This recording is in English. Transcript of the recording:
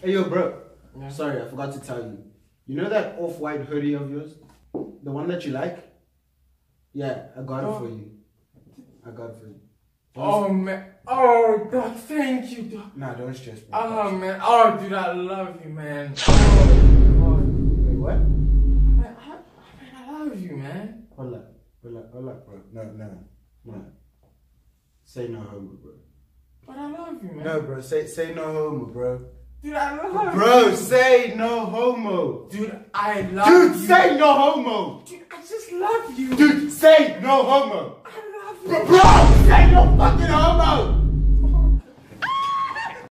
Hey, yo, bro. Yeah. Sorry, I forgot to tell you. You know that off-white hoodie of yours? The one that you like? Yeah, I got it for you. I got it for you. Oh, man. Oh, dog, thank you, dog. Nah, don't stress, bro. Oh, man. Oh, dude, I love you, man. Oh, God. Wait, what? Man, I love you, man. Hold up, bro. No. Say no homo, bro. But I love you, man. No, bro. Say no homo, bro. Dude, I love you. Bro, say no homo. Dude, I love you. Dude, say no homo. Dude, I just love you. Dude, say no homo. I love you. Bro, say no fucking homo.